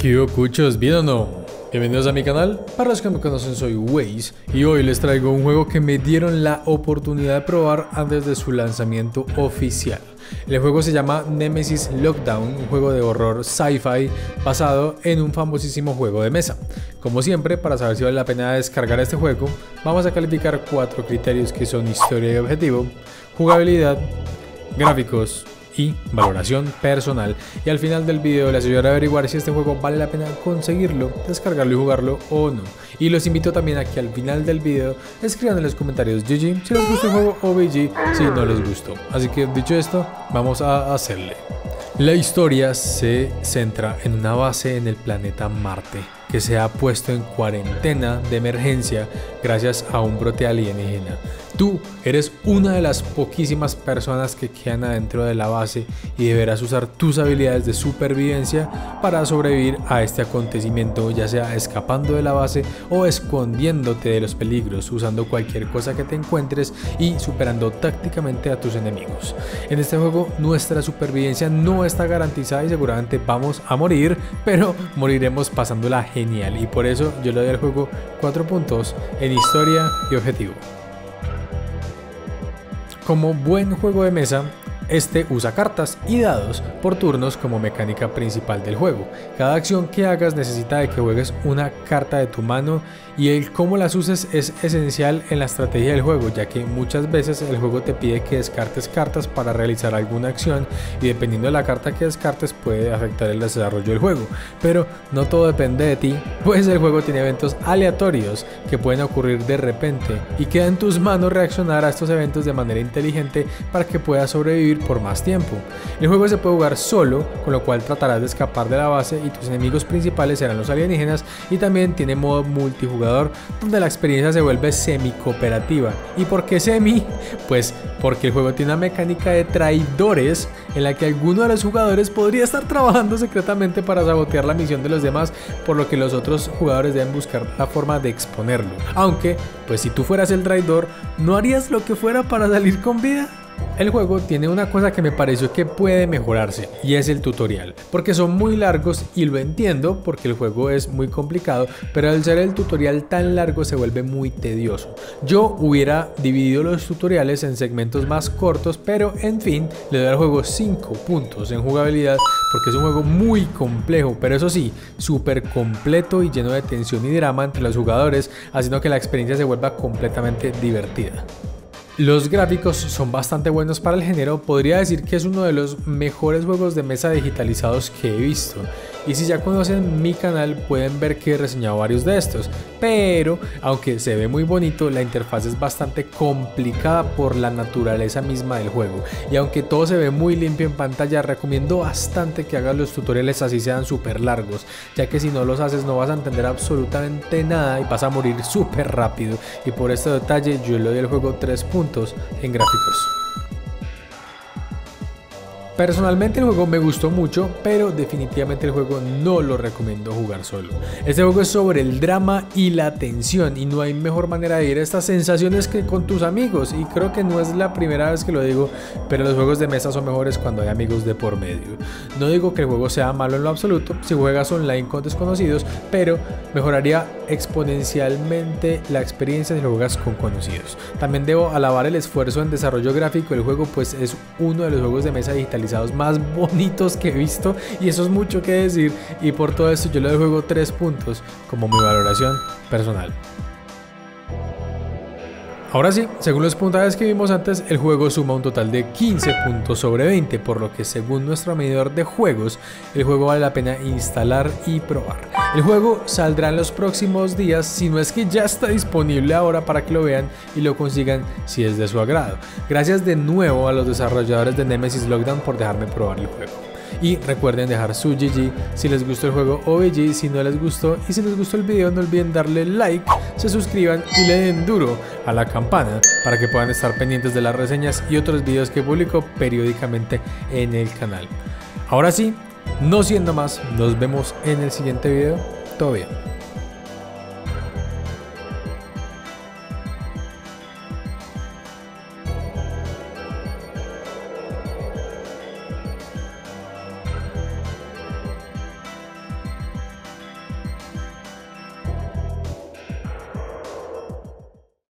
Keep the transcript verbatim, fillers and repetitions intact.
¿Qué hubo, cuchos? ¿Bien o no? Bienvenidos a mi canal. Para los que me conocen, soy Waze y hoy les traigo un juego que me dieron la oportunidad de probar antes de su lanzamiento oficial. El juego se llama Nemesis Lockdown, un juego de horror sci-fi basado en un famosísimo juego de mesa. Como siempre, para saber si vale la pena descargar este juego, vamos a calificar cuatro criterios que son historia y objetivo, jugabilidad, gráficos y valoración personal, y al final del video les ayudaré a averiguar si este juego vale la pena conseguirlo, descargarlo y jugarlo o no. Y los invito también a que al final del video escriban en los comentarios G G si les gustó el juego o B G si no les gustó. Así que dicho esto, vamos a hacerle. La historia se centra en una base en el planeta Marte que se ha puesto en cuarentena de emergencia gracias a un brote alienígena. Tú eres una de las poquísimas personas que quedan adentro de la base y deberás usar tus habilidades de supervivencia para sobrevivir a este acontecimiento, ya sea escapando de la base o escondiéndote de los peligros, usando cualquier cosa que te encuentres y superando tácticamente a tus enemigos. En este juego nuestra supervivencia no está garantizada y seguramente vamos a morir, pero moriremos pasándola genial, y por eso yo le doy al juego cuatro puntos en historia y objetivo. Como buen juego de mesa, este usa cartas y dados por turnos como mecánica principal del juego. Cada acción que hagas necesita de que juegues una carta de tu mano, y el cómo las uses es esencial en la estrategia del juego, ya que muchas veces el juego te pide que descartes cartas para realizar alguna acción, y dependiendo de la carta que descartes puede afectar el desarrollo del juego. Pero no todo depende de ti, pues el juego tiene eventos aleatorios que pueden ocurrir de repente y queda en tus manos reaccionar a estos eventos de manera inteligente para que puedas sobrevivir por más tiempo. El juego se puede jugar solo, con lo cual tratarás de escapar de la base y tus enemigos principales serán los alienígenas, y también tiene modo multijugador donde la experiencia se vuelve semi-cooperativa. ¿Y por qué semi? Pues porque el juego tiene una mecánica de traidores en la que alguno de los jugadores podría estar trabajando secretamente para sabotear la misión de los demás, por lo que los otros jugadores deben buscar la forma de exponerlo. Aunque, pues si tú fueras el traidor, ¿no harías lo que fuera para salir con vida? El juego tiene una cosa que me pareció que puede mejorarse, y es el tutorial, porque son muy largos, y lo entiendo porque el juego es muy complicado, pero al ser el tutorial tan largo se vuelve muy tedioso. Yo hubiera dividido los tutoriales en segmentos más cortos, pero en fin, le doy al juego cinco puntos en jugabilidad porque es un juego muy complejo, pero eso sí, súper completo y lleno de tensión y drama entre los jugadores, haciendo que la experiencia se vuelva completamente divertida. Los gráficos son bastante buenos para el género, podría decir que es uno de los mejores juegos de mesa digitalizados que he visto, y si ya conocen mi canal pueden ver que he reseñado varios de estos, pero aunque se ve muy bonito, la interfaz es bastante complicada por la naturaleza misma del juego, y aunque todo se ve muy limpio en pantalla, recomiendo bastante que hagas los tutoriales así sean súper largos, ya que si no los haces no vas a entender absolutamente nada y vas a morir súper rápido, y por este detalle yo le doy al juego tres puntos en gráficos. Personalmente el juego me gustó mucho, pero definitivamente el juego no lo recomiendo jugar solo. Este juego es sobre el drama y la tensión, y no hay mejor manera de ir a estas sensaciones que con tus amigos, y creo que no es la primera vez que lo digo, pero los juegos de mesa son mejores cuando hay amigos de por medio. No digo que el juego sea malo en lo absoluto si juegas online con desconocidos, pero mejoraría exponencialmente la experiencia si lo juegas con conocidos. También debo alabar el esfuerzo en desarrollo gráfico del juego, pues es uno de los juegos de mesa digitalizados más bonitos que he visto, y eso es mucho que decir, y por todo esto yo le doy al juego tres puntos como mi valoración personal. Ahora sí, según los puntajes que vimos antes, el juego suma un total de quince puntos sobre veinte, por lo que según nuestro medidor de juegos, el juego vale la pena instalar y probar. El juego saldrá en los próximos días, si no es que ya está disponible ahora para que lo vean y lo consigan si es de su agrado. Gracias de nuevo a los desarrolladores de Nemesis Lockdown por dejarme probar el juego. Y recuerden dejar su G G si les gustó el juego o B G si no les gustó, y si les gustó el video no olviden darle like, se suscriban y le den duro a la campana para que puedan estar pendientes de las reseñas y otros videos que publico periódicamente en el canal. Ahora sí, no siendo más, nos vemos en el siguiente video. Todo bien.